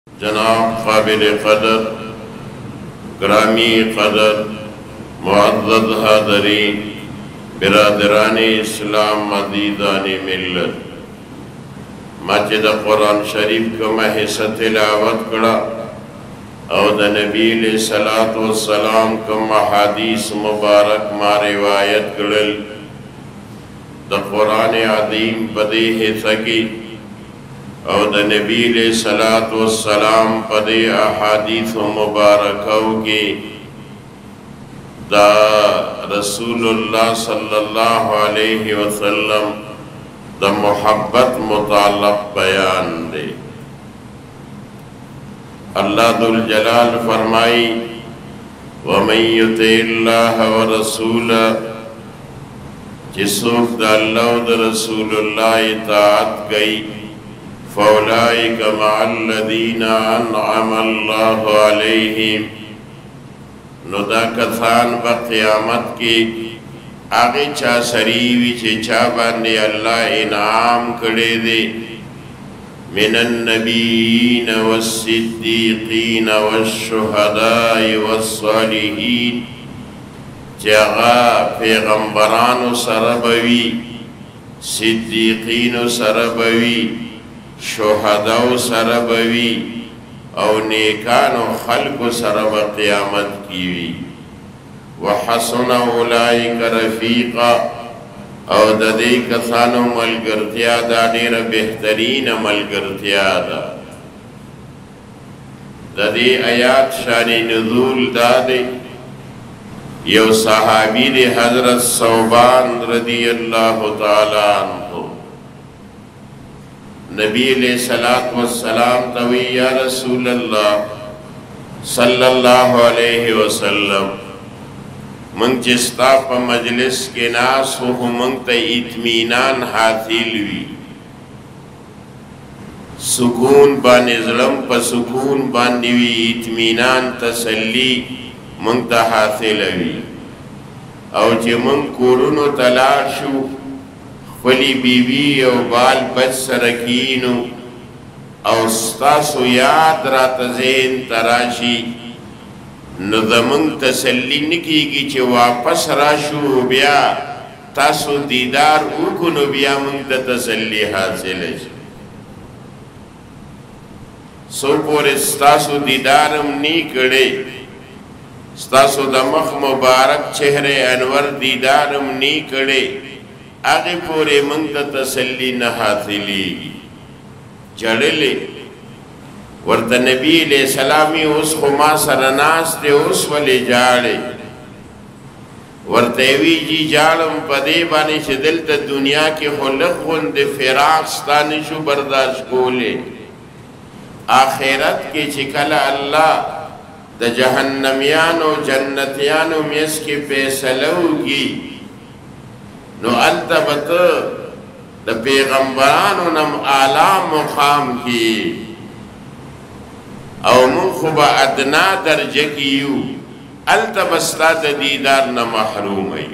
جناب قابل قدر گرامی قدر معزز حاضرین برادران اسلام عزیزان ملت مسجد قرآن شریف کو میں حصہ تلاوت کڑا او دا نبی علیہ الصلوۃ والسلام کو حدیث مبارک ما روایت کڑل دا قرآن عظیم پدی حصہ کی او دا نبی علیہ الصلوۃ والسلام پدی احادیث مبارکوں کی دا رسول اللہ صلی اللہ علیہ وسلم دا محبت متعلق بیان دے۔ اللہ ذوالجلال فرمائی وَمَن يُطِعِ اللَّهَ وَرَسُولَهُ جسوک دا اللہ و دا رسول اللہ اطاعت گئی فَأُولَئِكَ مَعَ الَّذِينَ أَنْعَمَ اللَّهُ عَلَيْهِمْ نو دا کسان با قیامت کی آگے چا سریوی چے چا باندے اللہ انعام کڑے دے من النبیین والصدیقین والشہداء والصالحین چاگا پیغمبران سربوی صدیقین سربوی شہداء سربوی او نیکان و خلق سرب قیامت کیوی وحسن اولائک رفیقا او دا دے کسانو ملگرتیا دا دیر بہترین ملگرتیا دا دے آیات شان نزول دا دے یو صحابی دے حضرت ثوبان رضی اللہ تعالیٰ عنہ نبی علیہ السلام توی یا رسول اللہ صلی اللہ علیہ وسلم منگ چستا پا مجلس کے ناس ہو منگ تا اطمینان حاصل وی سکون بان ظلم پا سکون بان دیوی اطمینان تسلی منگ تا حاصل وی او چه منگ کورونو تلاشو خلی بیوی او بال بچ سرکینو او ستاسو یاد را تزین تراشی نو دمنگ تسلی نکی گی چه واپس راشو بیا تاسو دیدار اوکنو بیا منگ تا تسلی حاصل ہے سو پور ستاسو دیدارم نی کڑے ستاسو دمخ مبارک چہرے انور دیدارم نی کڑے آگے پورے منگتا تسلی نہ حاصلی جڑلے ورطا نبی علیہ السلامی اس خما سرناس دے اس والے جاڑے ورطاوی جی جاڑم پدے بانے شدلتا دنیا کی خلق خند فراق ستانشو برداشت کولے آخرت کے چکل اللہ دا جہنمیانو جنتیانو میس کے پیسلو کی نو التبت دا پیغمبرانو نم اعلی مقام کی او من خوبا ادنا درجہ کیو التبستا دا دیدار نا محروم ایو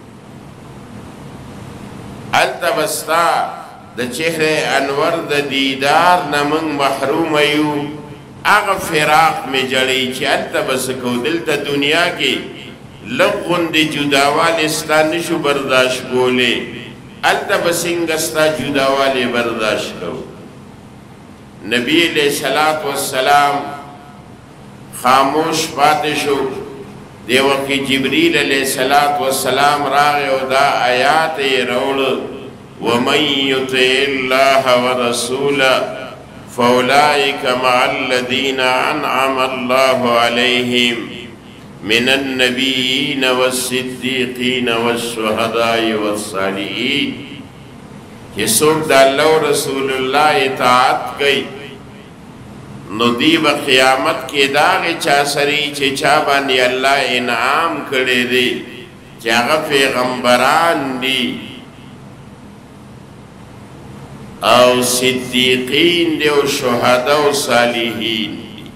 التبستا دا چہر انور دا دیدار نا من محروم ایو آغا فراق میں جڑی چی التبسکو دلتا دنیا کی لغن دی جداوال استانشو برداشت کولے التا بسنگستا جداوال برداشت کو نبی علیہ السلام خاموش پاتشو دیوکی جبریل علیہ السلام راغ او دا آیات روڑ وَمَن يُطِعِ اللَّهَ وَرَسُولَهُ فَأُولَئِكَ مَعَ الَّذِينَ أَنْعَمَ اللَّهُ عَلَيْهِمْ من النبیین والصدیقین والشہداء والصالحین کہ سوک دا اللہ و رسول اللہ اطاعت گئی نو دیب قیامت کے داغ چاسری چے چابانی اللہ انعام کردے دے چاگا پیغمبران دی او صدیقین دے و شہداء و صالحین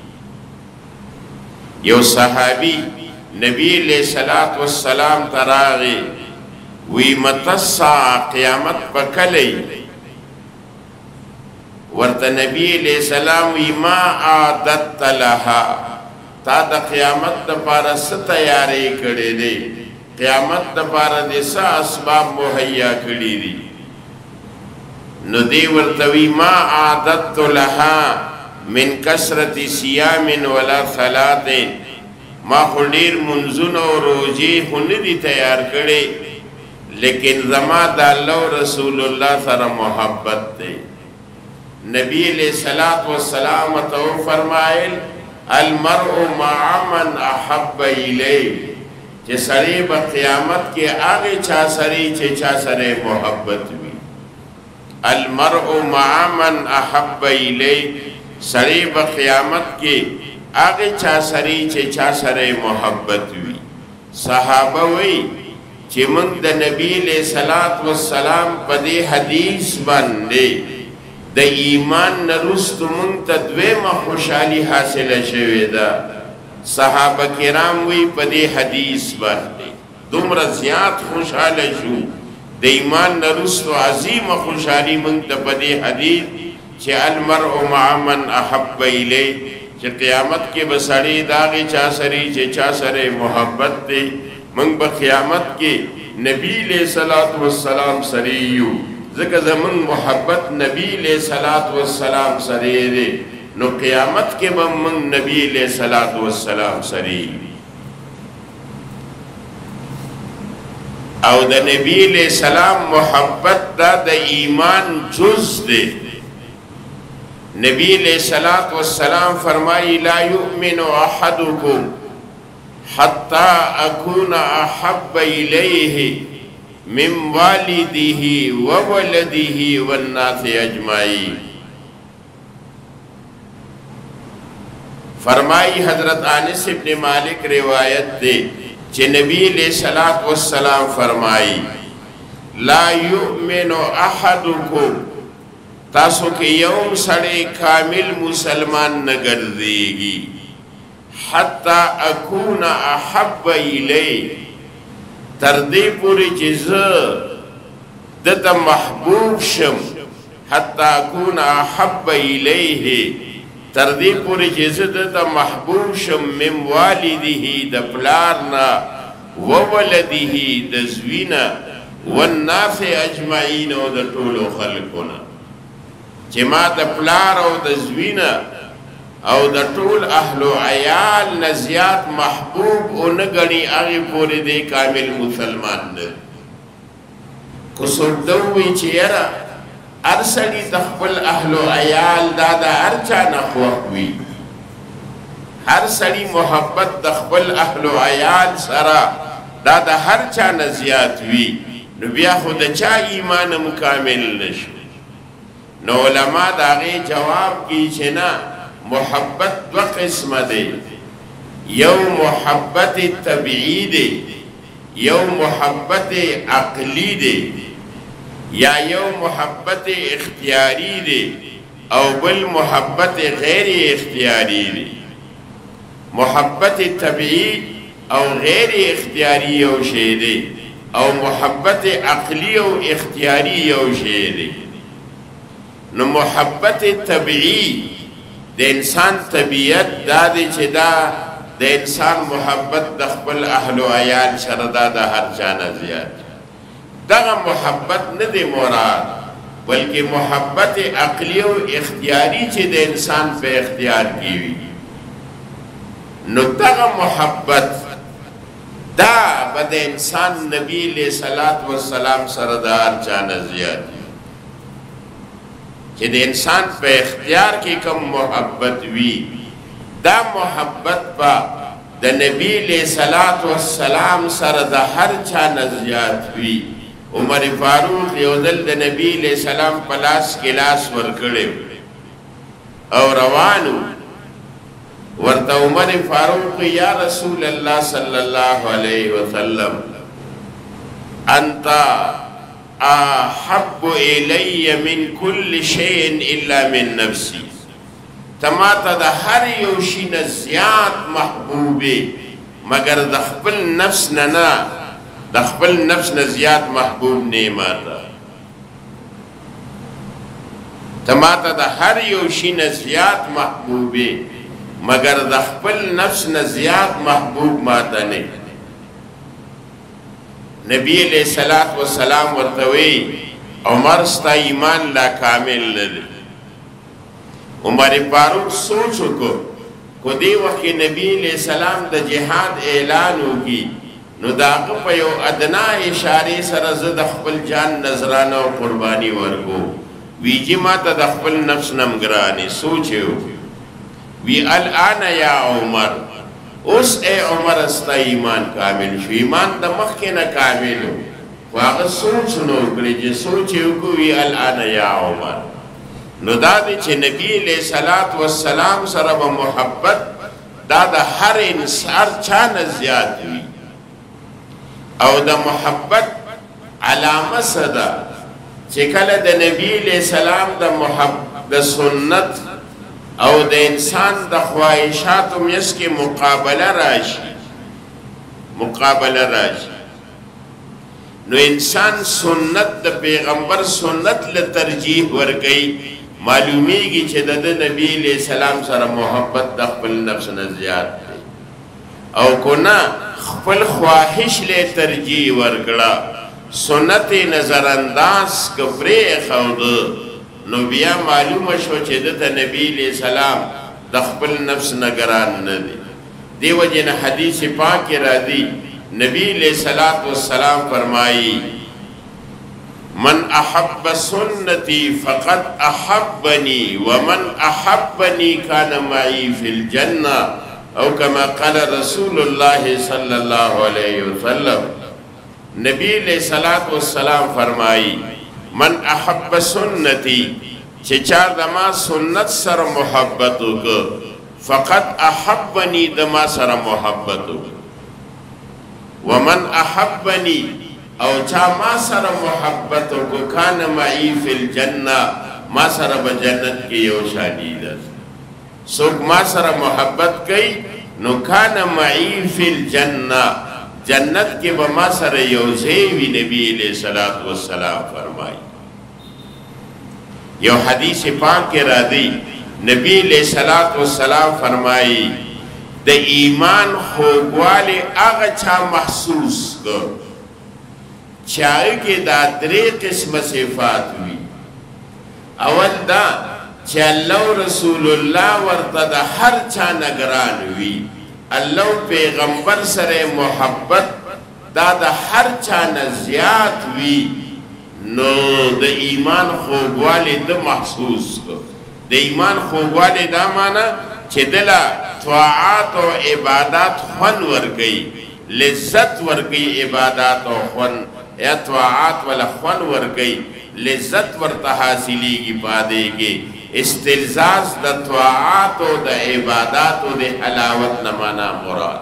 یو صحابی نبی علیہ السلام تراغی وی متسع قیامت پکلی ورته نبی علیہ السلام وی ما عادت لها تا د قیامت د پاره څه تیاری کړې دی قیامت د پاره د څه اسباب مهیا کړي دي نو دی ورته وی ما عادت لها من کثرت صیام ولا صلات ما خو ډېر منځونه او روزې خو نه دي تیار کړې لیکن زما د الله رسول الله سره محبت دی نبی علیہ الصلوۃ والسلام تو فرمایل المرء مع من احب الیه چې سړی په قیامت کې هغه چا سره چې چا سره محبت وي المرء مع من احب الیه سړی په قیامت کې هغه چا سره چې چا سره محبت وي صحابه وی چې موږ د نبی علیہ الصلوۃ والسلام په دې حدیث باندې د ایمان نرست مونږ ته دویمه خوشحالي حاصله شوې ده صحابه کرام وی په دې حدیث باندې دومره زیات خوشحاله شو د ایمان نرست عظیمه خوشحالي مونږ ته په دې حدیث چې المرء مع من احب الیه چې قیامت کې به سړی د هغې چا سره چې چا سره محبت دی مونږ به قیامت کې نبی علیہ الصلوۃ والسلام سره یو ذکر زمن محبت نبی علیہ الصلوۃ والسلام سره دی نو قیامت کې به من نبی علیہ الصلوۃ والسلام سره او د نبی علیہ السلام محبت دا د ایمان جز دی نبی علیہ الصلوۃ والسلام فرمائی لا یؤمن احدکم حتی اکون احب الیہ من والده وولده والناس اجمعین فرمائی حضرت انس ابن مالک روایت دے کہ نبی علیہ الصلوۃ والسلام فرمائی لا یؤمن احدکم تاسو کے یوم سڑے کامل مسلمان نگردیگی حتی اکون احب الیہ تردی پوری چیز دتا محبوب شم حتی اکون احب الیہ تردی پوری چیز دتا محبوب شم من والده د پلارنا وولده د زوینا والناس اجمعین او د ټولو خلقنا چې ما د پلار او د زوینا او د ټول اهل و عیال نزیات محبوب او نګړي هغه پورې دی کامل مسلمان نه کو سردوي چې یاره ارسلی د خپل اهل و عیال دا د هر چا نه خوښ وي هر سړي محبت د خپل اهل و عیال سره دا د هر چا نه زیات وي نو بیا خو د چا ایمان کامل نشي نو علما د هغې جواب کوي چې نه محبت دو قسم دے یو محبت طبعی دے یو محبت عقلی دے یا یو محبت اختیاری دے او بل محبت غیر اختیاری دے محبت طبعی او غیر اختیاری یو شے دے او محبت عقلی او اختیاری یو شے دے نو محبت طبعی د انسان طبیعت دا دی چې دا د انسان محبت د خپل اهل و عیال سره دا د هر چا نه زیات دغه محبت نه دی مراد بلکې محبت عقلی او اختیاري چې د انسان په اختیار کې وي نو دغه محبت دا به د انسان نبی علیہ الصلوۃ والسلام سره د هر چا نه زیات کہ دے انسان پہ اختیار کی کم محبت وی دا محبت پا دا نبی علیہ الصلوۃ والسلام سر دا ہر چا نزیات وی عمر فاروق یودل دا نبی علیہ السلام پلاس کلاس ورکڑے او روانو ورطا عمر فاروق یا رسول اللہ صلی اللہ علیہ وسلم انتا احب الی من کل شیء الا من نفسی تماتا دا ہر یوشی نزیاد محبوبی مگر دا خپل نفس ننا دا خپل نفس نزیاد محبوب نیماتا تماتا دا هر یو شی نزیاد محبوبی مگر دا خپل نفس نزیاد محبوب ماتا نه نبی علیہ السلام ورتوی عمر ستا ایمان لا کامل لده عمر فاروق سوچو کو دی وقت نبی علیہ السلام دا جہاد اعلانو کی نو داغه په یو ادنا اشاره سره زه د خپل جان نظرانه او قرباني ورکو ویجی ما ته د خپل نفس نمګرانی سوچو وی الان یا عمر اوس اے عمر است ایمان کامل شو ایمان د مخکې نه کامل واغه سوچ نو کړی چې سوچو کو وی الان یا عمر نو دا چې نبی علیہ الصلوۃ والسلام سره محبت دا د هر انسان چا نه زیات وی او د محبت علامه صدا چې کله د نبی علیہ السلام د محبت د سنت او د انسان د خواهشات مېس کې مقابله راشي نو انسان سنت د پیغمبر سنت له ترجیح ورکړي معلومیږي چې د نبی علیہ السلام سره محبت د خپل نفس نه زیات دی او کنا خپل خواهش له ترجیح ورکړه سنت نظر انداز کفر خود نو بیا معلومه شو چې د نبی علیہ السلام د خپل نفس نگران نه دی دیو جن حدیث پاک را دی نبی علیہ السلام فرمائی من احب سنتی فقد احبنی ومن احبنی کان معی فی الجنہ او کما قال رسول اللہ صلی اللہ علیہ وسلم نبی علیہ السلام فرمائی من احب سنتی چچا دما سنت سر محبتو کو فقط احبنی دما سر محبتو ومن احبنی او چا ما سر محبتو کو کان معی فی الجنہ ما سر بجنت کی یو شادیدت سوک ما سر محبت کئی نو کان معی فی الجنہ جنت کے بما سر یوزیوی نبی علیہ السلام فرمائی یو حدیث پاک کے را دی نبی علیہ السلام فرمائی د ایمان خوگوالی آغا چا محسوس کر چاہے کہ دا درے قسم صفات ہوئی اول دا چا اللہ رسول اللہ ورطا دا ہر چا نگران ہوئی اللہ پیغمبر سر محبت دا ہر چا نزیات ہوئی نو دا ایمان خوگوالی دا محسوس کر دا ایمان خوگوالی دا مانا چه دلا طاعات و عبادات خون ورگئی لذت ورگئی عبادات و خون یا طاعات والا خون ورگئی لذت ورطا حاصلی کی پادے گے استلزاز دا طاعات و دا عبادات و دا حلاوت نمانا مراد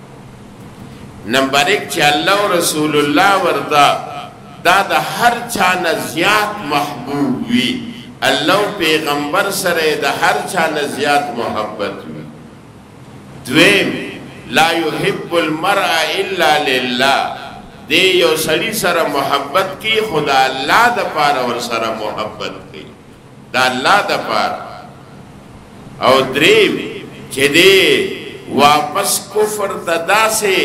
نمبر 1 چه اللہ و رسول اللہ ورطا دا ہر چانا زیاد محبوب وی اللہ پیغمبر سرے دا ہر چانا زیاد محبت وی دویم لا يحب المرء الا للہ دے یو سڑی سر محبت کی خدا اللہ دا پارا اور سر محبت کی دا اللہ دا پارا او دریم چھ دے واپس کفر تدا سے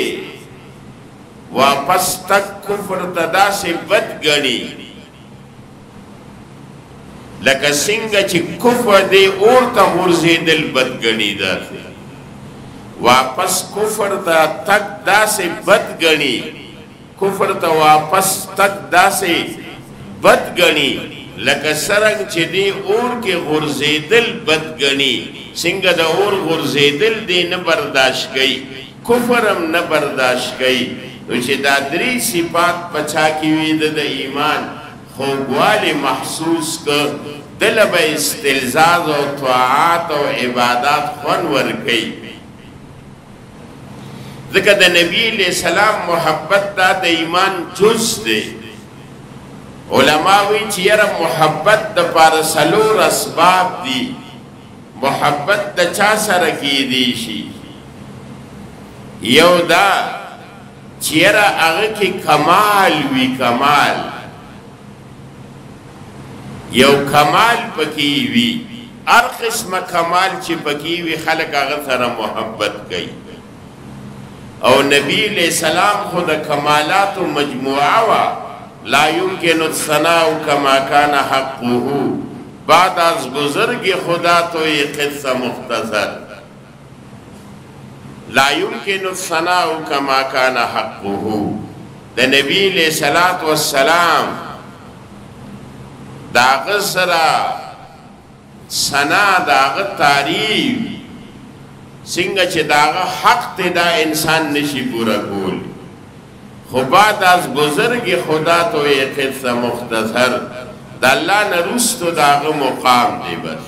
واپس تک کفر تدا سے بد گنی لکا سنگا چی کفر دے اور تا غرزی دل بد گنی دا سے واپس کفر تا تک دا سے بد گنی کفر تا واپس تک دا سے بد گنی لکا سرنگ چی دے اور کے غرزی دل بد گنی سنگا دا اور غرزی دل دے نبرداشت گئی کفرم نبرداشت گئی وچه دا دری صفات پچا کیوی دا ایمان خوگوالی محسوس که دل با استلزاز و طاعات و عبادات خون ورکی ذکر دا نبی علیہ السلام محبت دا ایمان جز دے علماوی چیر محبت دا پارسلور اسباب دی محبت دا چا سرکی دیشی یو دا چیرا اغا کی کمال وی کمال یو کمال پکې وي هر قسمه کمال چې پکې وي خلک هغه سره محبت کوي او نبی علیہ السلام خود کمالات مجموعه وا لا يمكن الثناء كما كان حقه بعد از بزرگ خدا تو یہ قصہ مختصر لا يمكن الثناء كما كان حقه د نبی علیہ الصلوۃ والسلام داغ سرا ثنا داغ تعریف څنګه چې داغ حق ته دا انسان نشي پورا کول خو بعد از بزرگ خدا تو یہ قصہ مختصر دا اللہ نرستو داغ مقام دی بس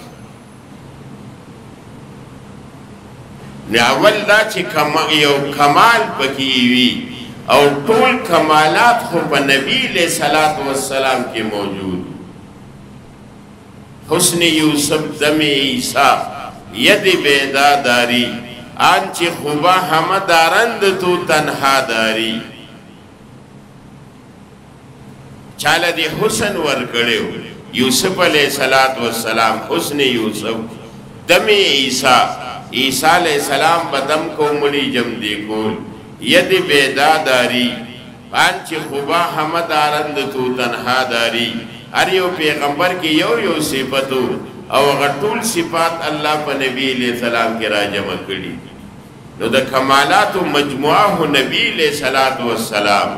اول دا چې یو کمال پکیوی او ټول کمالات خو په نبی علیہ الصلوۃ والسلام کې موجود حسن یوسف دم عیسیٰ ید بیدا داری آنچه خوبا همه دارند تو تنها داری چاله دی حسن ورکړیو یوسف علیہ السلام حسن یوسف دم عیسیٰ عیسیٰ علیہ السلام بدم کو مڑی جم دی کول ید بیدا داری آنچه خوبا همه دارند تو تنها داری هر یو پیغمبر کی یو صفتو او غټول صفات الله په نبی علیہ السلام کې را جمع کړي نو د کمالات مجموعه نبی علیہ السلام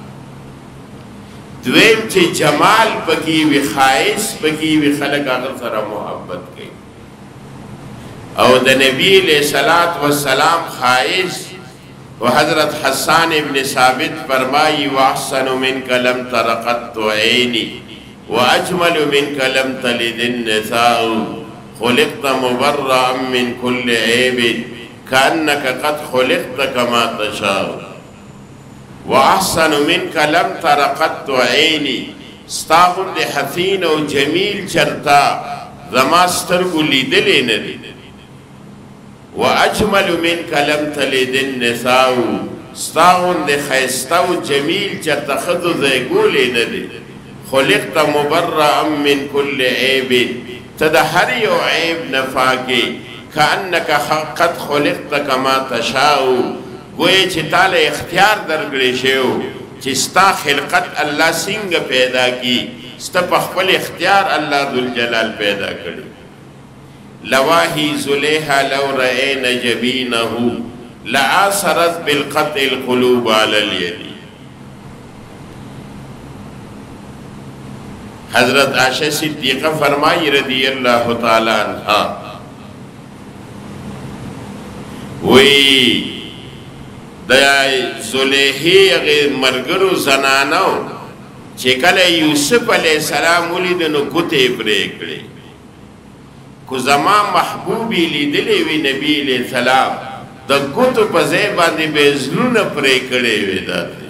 دویم چې جمال پکې وي خاص پکې وي خلک هغه سره محبت کوي او د نبی علیہ السلام خاص و حضرت حسان ابن ثابت فرمائی واحسن منک لم ترقت عینی واجمل منك لم تلد النساء خلقت مبرأ من كل عيب كأنك قد خلقت كما تشاء واحسن منك لم تر قط عيني استاغن دي حسين و جميل چرتا زما سترگو لیدلی ندی واجمل منك لم تلد النساء استاغن دي خیستا و جميل چرتا خدو زیگولی ندی خلقت مبرأ من كل عيب تدهر یو عیب نفاکی کانک قد خلقت کما تشاء گوئے چی تال اختیار درگڑی شیو چی ستا خلقت اللہ سنگ پیدا کی ستا پخپل اختیار اللہ ذوالجلال پیدا کری لواہی زلیحا لو رئین جبینہو لآثرت بالقطع القلوب علی الیدی حضرت عائشہ صدیقہ فرمائی رضی اللہ تعالی عنہ وی دا زلیحی اغیر مرگرو زنانو چکل یوسف علیہ السلام ولیدنو کتے پریکڑے کو زمان محبوبی لیدلے وی نبی علیہ السلام دا کتو پزے باندی بیزلون پریکڑے وی داتے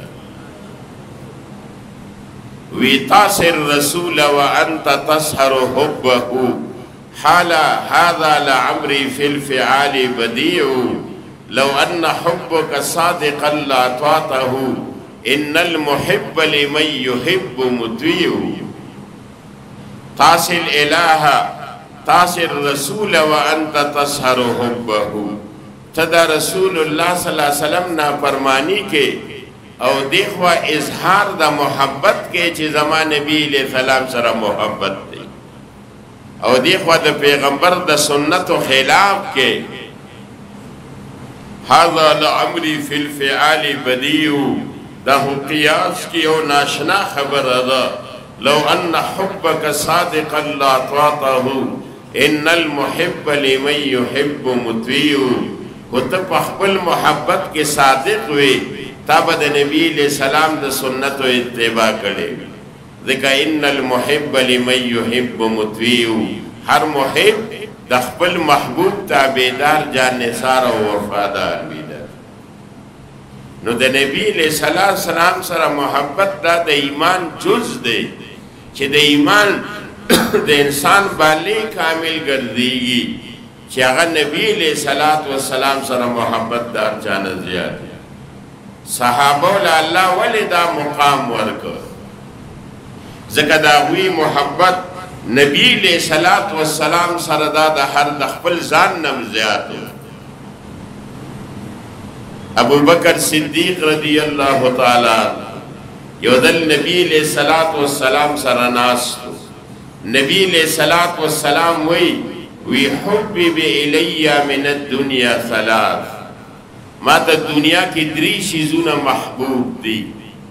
وی تاثر رسول وانت تسحر حبه حالا هذا لعمری فی الفعال بدیع لو ان حبك صادقا لاطاعته ان المحب لمن يحب مطیع تاثر الہ تاثر رسول وانت تسحر حبه تدا رسول اللہ صلی اللہ علیہ وسلم نا فرمانی کے او دیخوا اظہار دا محبت کے چی زمان نبی علیہ السلام سر محبت دی او دیخوا دا پیغمبر دا سنت و خلاف کے حاضر لعمری فی الفعال بدیو دا ہو قیاس کی او ناشنا خبر دا لو ان حبک صادقا لا طاعته ان المحب لمن يحب مطیع کتب اخبر محبت کے صادق ہوئے تابد نبی علیہ السلام دا سنت و اتباع کرے ذکا ان المحب لمن يحب مطیع ہر محب دا خپل محبوب تابیدار جان نثار و وفادار بیدار نو دا نبی علیہ السلام سر محبت دا ایمان جز دے چھ دا ایمان دا انسان بالی کامل گردیگی چھ اگر نبی علیہ السلام سر محبت دار جانا زیادہ صحابو اللہ ولی دا مقام ورکو ذکر دا ہوئی محبت نبی علیہ الصلوۃ والسلام سره دا د هر د خپل ځان نم زیاتو ابو بکر صدیق رضی اللہ تعالی یو دل نبی علیہ الصلوۃ والسلام سره ناستو نبی علیہ الصلوۃ والسلام وی حبب الی من الدنیا ثلاث ما تا دنیا کی دری شیزون محبوب دی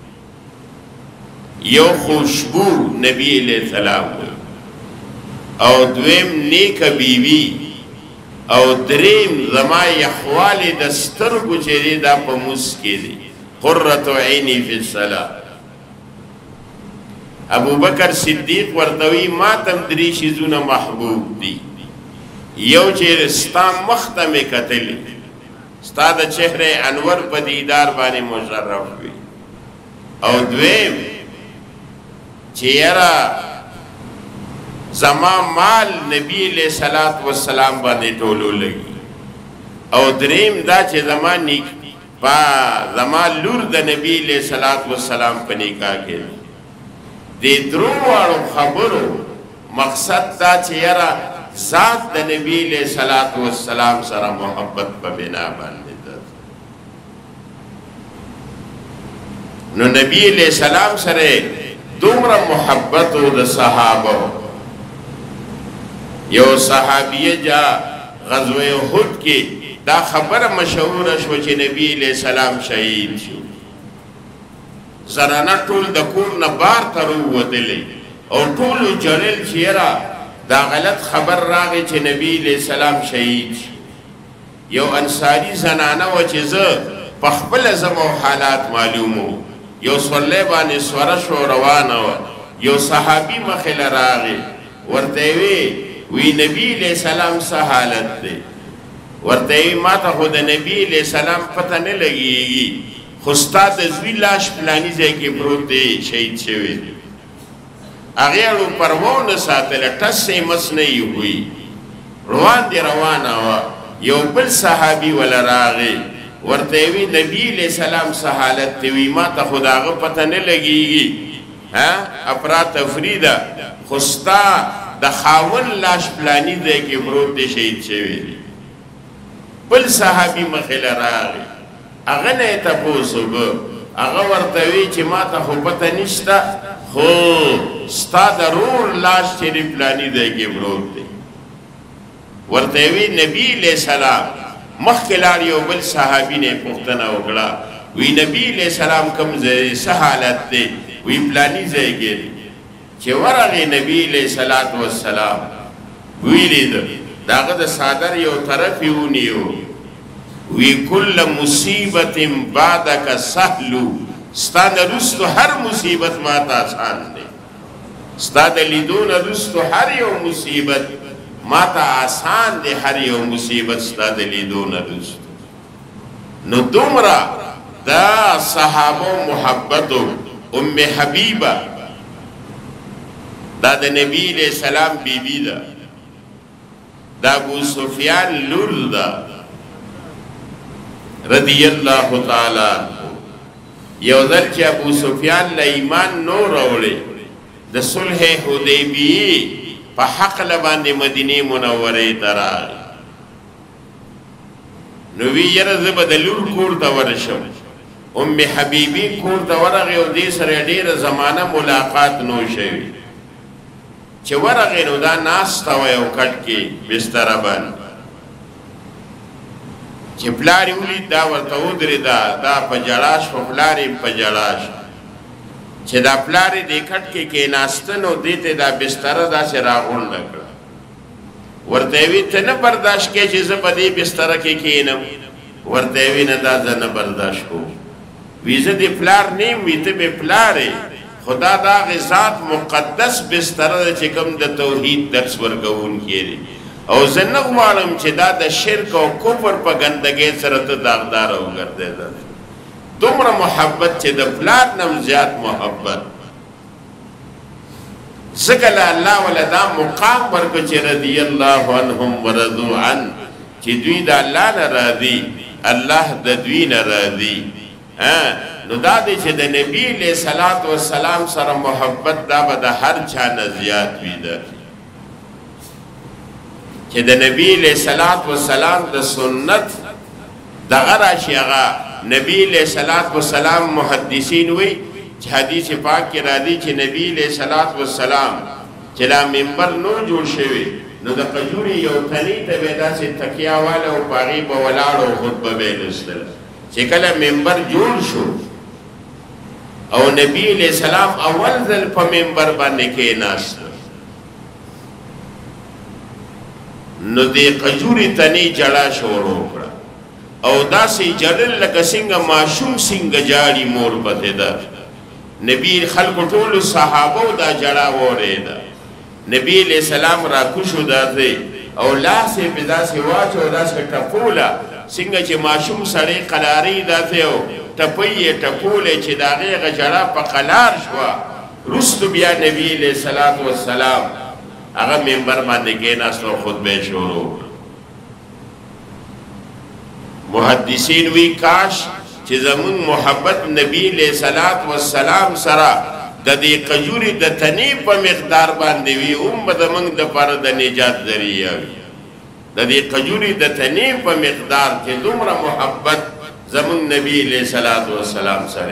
یو خوشبو نبی علیہ السلام او دویم نیک بیوی او دریم زما یخوال دسترگو چیزی دا پا مسکی دی قررت عینی فی الصلاة ابو بکر صدیق ورطوی ما تم دری شیزون محبوب دی یو چیر ستا مختم کتلی ستا دا چہر انور پا دیدار بانی مشرف ہوئی او دویم چیرا زمان مال نبی علیہ الصلوۃ والسلام باندې ټولو لگی او دریم دا چې زمان پا زمان لور د نبی علیہ الصلوۃ والسلام پا نکاح کے دی دروارو خبرو مقصد دا چیرا ذات د نبی علیہ الصلوۃ والسلام سره محبت په بنا باندې ده نو نبی علیہ السلام سره دومره محبت او د صحابه یو صحابیه جا غزوه احد کې دا خبره مشهوره شو چې نبی علیہ السلام شهید شو زنانه ټول د کور نه بار تر ووتلې او ټول جړل چیرې دا غلط خبر راغی چې نبی علیہ السلام شهید یو انصاری زنانه و چې زه په خپل زمو حالات معلومو یو سورلې باندې سوره شو روانه و یو صحابي مخې له راغی ورته وی نبی علیہ السلام څه حالت دی ورته ما ته خو د نبی علیہ السلام پته نه لګیږي خو ستا د زوی لاش فلاني ځای کې پروت دی شهید شوی دی اغیرو پروان ساتل ٹس مس نہیں ہوئی روان دی روانا ہوا یو بل صحابی والا راغی ورطیوی نبی علیہ السلام سحالت تیوی ما تا خدا غا پتہ نہ لگی گی اپرا تفریدہ خستا دا خاون لاش پلانی دے کے برود دے شہید شوی بل صحابی مخیل راغی اغنی تا پوسو گو اغا ورطیوی چی ما تا خو پتہ نشتا خو ستا ضرور لاش چیری پلانی دے گی برود دے ورطیوی نبی علیہ السلام مخکلاریو بل صحابی نے پختنا اگلا وی نبی علیہ السلام کم سحالت دے وی پلانی دے گی چه ورغی نبی علیہ السلام ویلی داغد صادر یو طرفی اونیو وی کل مصیبت بعدک سهلو ستاد رستو ہر مصیبت ماتا آسان دے ستاد لیدون رستو ہر یو مصیبت ماتا آسان دے ہر یو مصیبت ستاد لیدون رستو نو دومرا دا صحابو محبتو ام حبیبہ دا دا نبی علیہ السلام بی بی دا دا ابو سفیان لور دا رضی اللہ تعالی یو ذر چی ابو سفیان لا ایمان نو روڑے دا صلح حدیبی پا حق لباندے مدینی منوری ترا نوی یرزب دا لور کور تا ورشم ام حبیبی کور تا ورغی و دی سر دیر زمانہ ملاقات نو شوی چه ورغی نو دا ناستا ویو کٹ کی بستر بان چه پلاری اولی دا ورطاو دری دا پا جڑاش پا پلاری پا جڑاش چه دا پلاری دی کٹ کی ناستن و دیتے دا بستر دا سے راغون لکر ورطاوی تن برداشت کے چیز پا دی بستر کینم ورطاوی ندا زن برداشت کو ویزا دی پلار نیم ویتا بی پلاری خدا دا غزات مقدس بستر دا چکم دا توحید درس ورگون کیے او زنگ معلوم چی دا دا شرک و کفر پا گندگی سرط داغدار ہو کردے دا تمرا محبت چی دا پلات نم زیاد محبت ذکر اللہ والا دا مقام ورکو چی رضی اللہ عنہم ورضو عن چی دوی دا اللہ نرادی اللہ دا دوی نرادی نو دا دے چی دا نبی علیہ السلام سر محبت دا با دا ہر چانا زیاد وی دا چې د نبی علیہ الصلوۃ والسلام د سنت دغه راشي هغه نبی علیہ الصلوۃ والسلام محدثین وی چې حدیث پاک کې راځي چې نبی علیہ الصلوۃ والسلام چې لا منبر نو جوړ شوی نو د قجوري یو تنی ته به داسې تکیا والا او پاغي په ولاړ او خطبه به لستل چې کله منبر جوړ شو او نبی علیہ السلام اول ځل په منبر باندې کې ناست نو دې قجوري تنی جړه شروع کړه او داسې جړل لکه څنګه ماشوم څنګه جاړي مور پته ده نبی خلق ټول صحابه دا جړه وریده نبی علیہ السلام را کوشو داته او لاسه په داسې واچو داسې ټپوله څنګه چې ماشوم سړی قلاری داته او ټپې ټپوله چې داغه غجړه په قلار شو رست بیا نبی علیہ الصلوۃ والسلام هغه منبر باندې کې ناسو خطبه شروع محدثین وی کاش چې زمون محبت نبی علیہ الصلوۃ والسلام سره د دې قجوري د تنی په مقدار باندې وی د موږ د پر د نجات ذریعہ وي د دې قجوري د تنی په مقدار کې دومره محبت زمون نبی علیہ الصلوۃ والسلام سره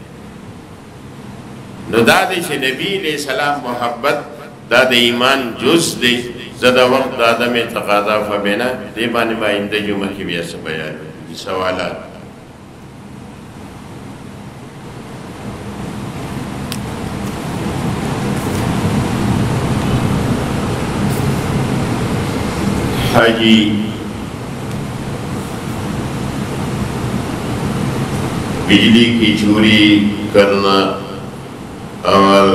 نو دا دې چې نبی علیہ السلام محبت دا د ایمان جز دی زدا وخت د ادم تقاضا فبنا دې باندې باندې جمعه کې بیا څه بیان سوالات حاجی بجلی کی چوری کرنا اور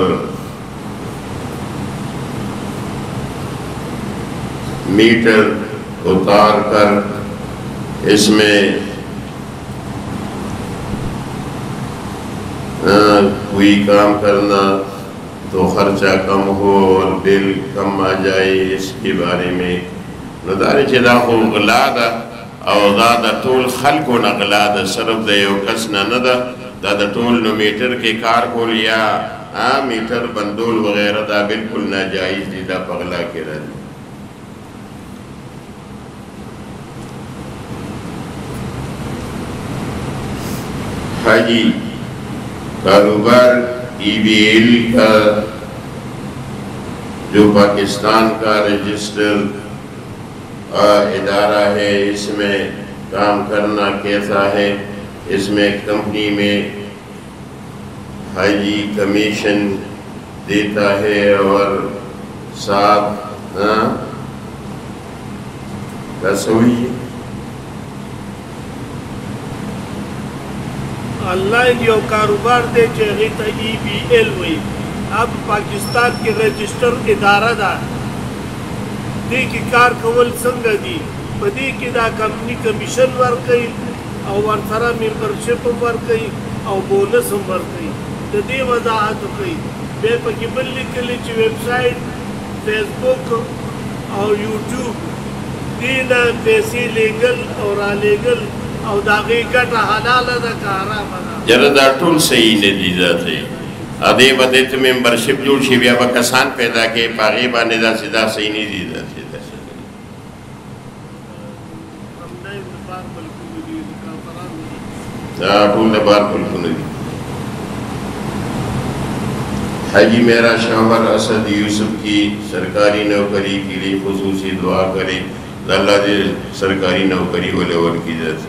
میٹر اتار کر اس میں کوئی کام کرنا تو خرچہ کم ہو اور بل کم آ جائے اس کے بارے میں نو داری چې دا خو غلا ده او دا د ټول خلکو نه غلا ده صرف د یو کس نه نه ده دا د ټول نو میټر کې کار کول یا میټر بندول وغیرہ دا بالکل ناجائز دي دا په غلا کې راځي حاجی کاروبار ای بی ایل کا جو پاکستان کا رجسٹر ادارہ ہے اس میں کام کرنا کیسا ہے اس میں کمپنی میں حاجی کمیشن دیتا ہے اور ساتھ رسوئی ऑनलाइन यो कारोबार दे चेगिता EBL हुई अब पाकिस्तान के रजिस्टर इदारा दा दे की कार कवल संग दी पदी की दा कंपनी कमीशन वर कई और वर्थरा मेंबरशिप वर कई और बोनस वर कई तो दे वजाहत कई बे पकिबल लिखली ची वेबसाइट फेसबुक और यूट्यूब दीना पैसे लीगल और अलीगल او داغی گٹا حلال دا کارا منا جرد ټول صحیح ندی ذاتی ادھے بدے تو ممبرشپ جوڑ شی بیا با کسان پیدا کے پاغی بانے دا سیدھا صحیح ندی ذاتی ټول دبار ملکو ندی حاجی میرا شوہر اسد یوسف کی سرکاری نوکری کے لیے خصوصی دعا کرے اللہ دے سرکاری نوکری ولور کی ذات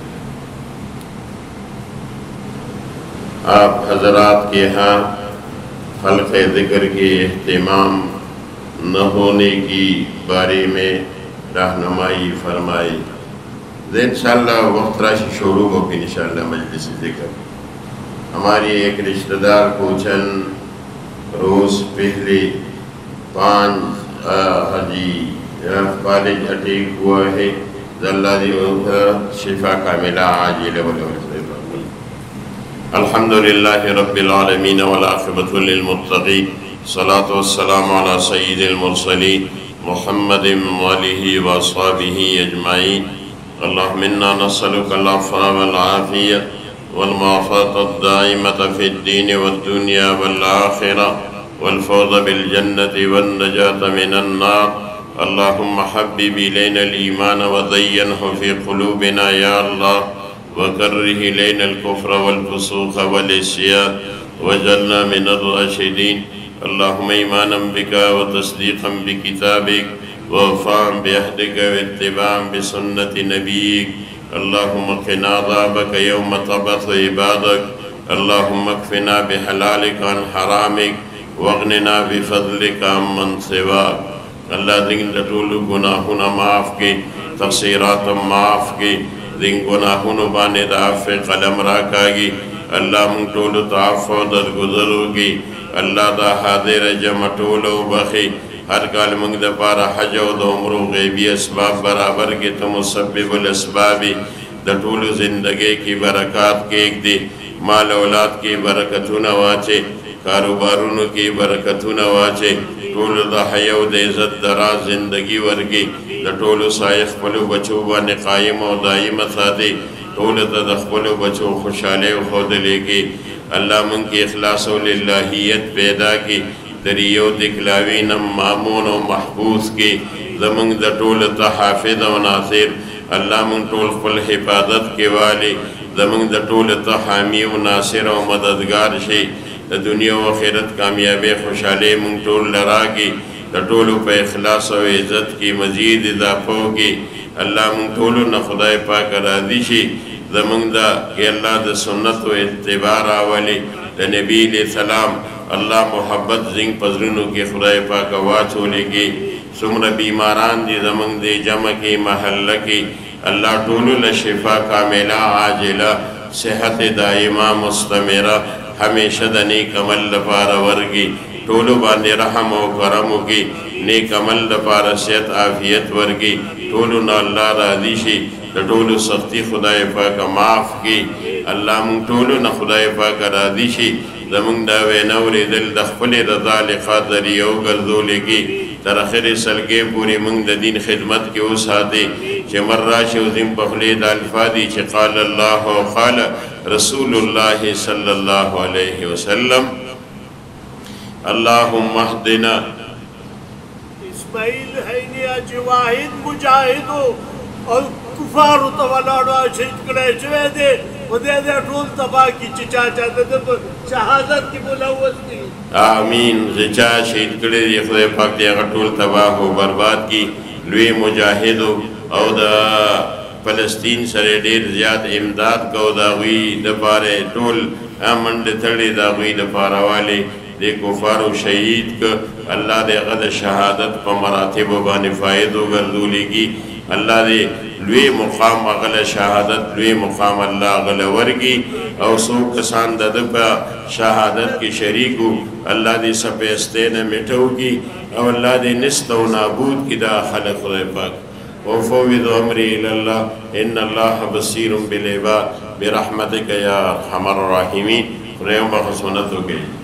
آپ حضرات کے ہاں خلق ذکر کے اہتمام نہ ہونے کی بارے میں رہنمائی فرمائی انشاءاللہ وقت راشی شروع ہو پھر انشاءاللہ مجلس ذکر ہماری ایک رشتہ دار کو چند روز پہلے 5 حاجی کالج اٹیک ہوا ہے اللہ دی شفا کاملہ عاجل الحمدللہ رب العالمین والعاقبۃ للمتقین الصلاة والسلام علی سید المرسلین محمد وآلہ واصحابہ اجمعین اللہم انا نسألک العفو والعافیہ والمعافاة الدائمة في الدين والدنيا والآخرة والفوز بالجنة والنجاة من النار اللهم حبب إلينا الإيمان وزينه في قلوبنا يا الله وكره إلينا الكفر والفسوق والعصيان واجعلنا من الراشدين. اللهم إيمانا بك وتصديقا بكتابك ووفاء بعهدك واتباعا بسنة نبيك. اللهم قنا عذابك يوم تبعث عبادك. اللهم اكفنا بحلالك عن حرامك واغننا بفضلك عمن سواك. اللہ دن لطول گناہنا معاف کی، تقصیرات معاف کی، دن گناہنا بانے دعف قلم راکا گی. اللہ من طول تعفو در گزرو گی. اللہ دا حاضر جمع طولو بخی. ہر کال منگ دا پارا حج و دا عمرو غیبی اسباب برابر کے تو مسبب الاسبابی. دا طول زندگی کی برکات کے ایک دی، مال اولاد کی برکتون واچے، کاروبارونو کی برکتون واچے. ټول د حیو د عزت دراز زندگی ورگی. د ټولو سایخ پلو بچو باندې قائم او دائم ساتي. ټول د خپلو بچو خوشاله او خود لګي. الله مون کې اخلاص او للہیت پیدا کی. دریو دکلاوی نم مامون او محبوس کی. زمون د ټول ته حافظ او ناصر. الله مون ټول خپل حفاظت کې والی. زمون د ټول ته حامی او ناصر او مددگار شي. د دنیا و آخرت کامیابی خوشحالی مونږ ټول لراږي. د ټولو په اخلاص او عزت کې مزید اضافه وکړي. الله مونږ ټولو نه خدای پاک راضي شي. زمونږ د الله د سنتو اتباع راولي. د نبی علیہ السلام الله محبت زنګ په زړونو کې خدای پاک واچولېږي. څومره بیماران دي زمونږ د جمع کې محله کې، الله ټولو له شفا کامله عاجله، صحت دائمه مستمره ہمیشہ دا نیک عمل دپارا ورگی. ٹولو باندے رحم و کرم کی. نیک عمل دپارا صحت عافیت ورگی. ٹولو نا اللہ راضی شی. دا ٹولو سختی خدای پاک معاف کی. اللہ من ٹولو نا خدای پاک راضی شی. دا من داوے نوری دل دخپل رضا لخاطریو گردو لگی. تر آخر سلگے پوری من دا دین خدمت کی اس آتے چھ مراش و ذم بخلید الفادی چھ قال اللہ و قال رسول اللہ صلی اللہ علیہ وسلم. اللہم اہدنا. اسماعیل حینی اچھ واحد مجاہدو اور کفارو تولاڈو شہید کڑے چوے دے وہ دے دے ٹھول تباہ کی چچا چاہتے دے تو شہادت کی ملوث کی. آمین. زچا شہید کڑے دے خدای پاک دے اگر ٹھول تباہ ہو برباد کی. لوی مجاہدو او دا فلسطین سرے دیر زیاد امداد کو داغوی دپارے ٹول امن تڑے داغوی دپارا والے دے کفار و شہید کا اللہ دے غد شہادت پا مراتب و بانی فائدو گردو لگی. اللہ دے لوی مقام اغل شہادت لوی مقام اللہ اغل ورگی. او سو کسان دا دپا شہادت کی شریکو اللہ دے سپیستین مٹو کی. او اللہ دے نست و نابود کی دا خلق خدای پاک. وفوض امری الاللہ ان اللہ بصیر بالعباد برحمتک یا ارحم الراحمین. خدایوں بخصونت ہو گئی.